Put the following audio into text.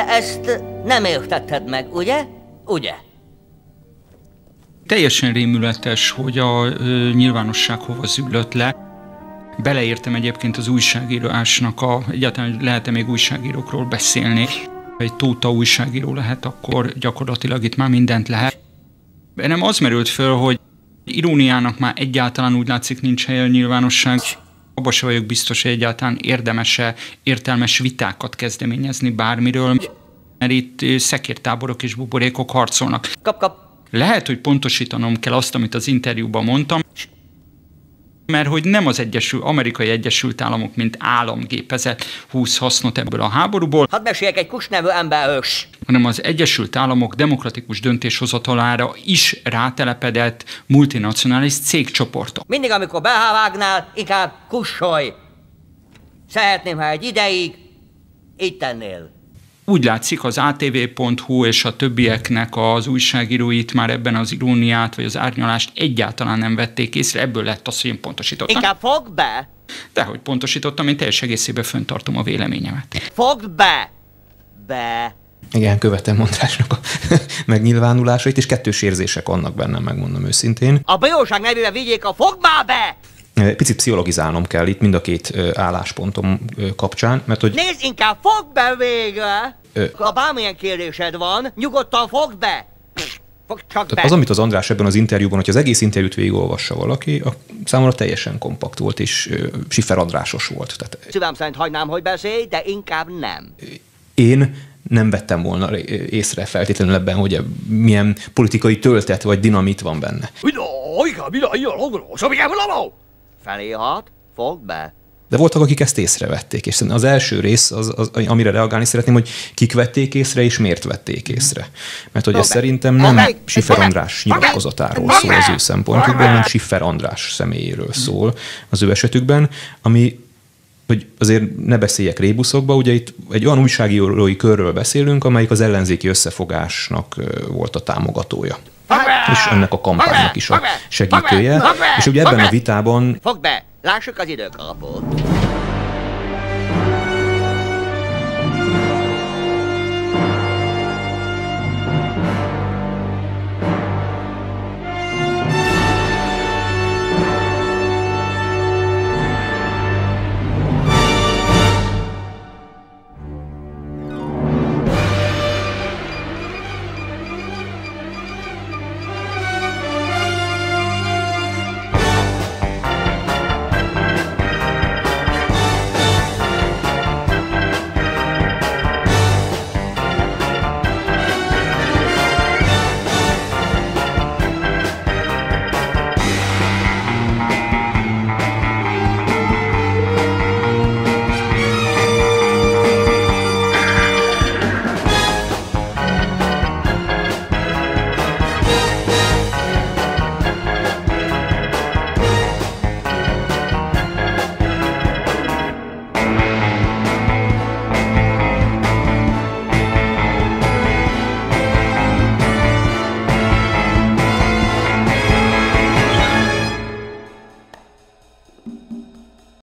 De ezt nem értetted meg, ugye? Ugye? Teljesen rémületes, hogy a nyilvánosság hova züllött le. Beleértem egyébként az újságírásnak egyáltalán, hogy lehet-e még újságírókról beszélni. Ha egy Tóta újságíró lehet, akkor gyakorlatilag itt már mindent lehet. Bennem az merült föl, hogy iróniának már egyáltalán úgy látszik nincs helye a nyilvánosság. Abban se vagyok biztos, hogy egyáltalán érdemes-e értelmes vitákat kezdeményezni bármiről, mert itt szekértáborok és buborékok harcolnak. Kap. Lehet, hogy pontosítanom kell azt, amit az interjúban mondtam, mert hogy nem az Amerikai Egyesült Államok, mint államgépezet húz hasznot ebből a háborúból, Hadd meséljek egy Kush nevű emberhős, hanem az Egyesült Államok demokratikus döntéshozatalára is rátelepedett multinacionális cégcsoportok. Mindig, amikor behávágnál, inkább kussolj. Szeretném, ha egy ideig így tennél. Úgy látszik, az ATV.hu és a többieknek az újságíróit már ebben az iróniát vagy az árnyalást egyáltalán nem vették észre, ebből lett az, hogy én pontosítottam. Inkább fogd be! Dehogy pontosítottam, én teljes egészében fenntartom a véleményemet. Fogd be! Be! Igen, követem Andrásnak a megnyilvánulásait, és kettős érzések vannak bennem, megmondom őszintén. A bíróság nevébe vigyék a fogd már be! Picit pszichologizálnom kell itt mind a két álláspontom kapcsán, mert hogy... Nézd, inkább fogd be végre! Ha bármilyen kérdésed van, nyugodtan fogd be! Fogd csak be! Az, amit az András ebben az interjúban, hogyha az egész interjút végigolvassa valaki, számomra teljesen kompakt volt, és Schiffer Andrásos volt. Tehát... Szívem szerint hagynám, hogy beszélj, de inkább nem. Én nem vettem volna észre feltétlenül ebben, hogy milyen politikai töltet vagy dinamit van benne. Feléhat, fogd be. De voltak, akik ezt észrevették, és az első rész, amire reagálni szeretném, hogy kik vették észre, és miért vették észre. Mert hogy ez szerintem nem Schiffer András nyilatkozatáról szól az ő szempontjukban, hanem Schiffer András személyéről szól az ő esetükben, ami, hogy azért ne beszéljek rébuszokba, ugye itt egy olyan újságírói körről beszélünk, amelyik az ellenzéki összefogásnak volt a támogatója. És ennek a kampánynak is a segítője. És ugye ebben a vitában... Fogd be! Lássuk az időkalapot.